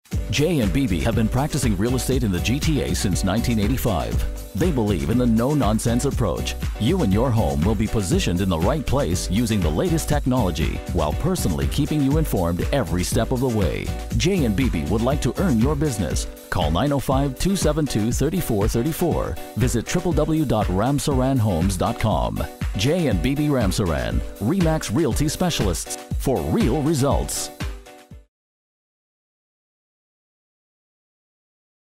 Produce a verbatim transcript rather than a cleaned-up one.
Jay and Bibi have been practicing real estate in the G T A since nineteen eighty-five. They believe in the no-nonsense approach. You and your home will be positioned in the right place using the latest technology while personally keeping you informed every step of the way. Jay and Bibi would like to earn your business. Call nine oh five, two seven two, three four three four. Visit w w w dot ramsaran homes dot com. Jay and Bibi Ramsaran, RE/MAX Realty Specialists for real results.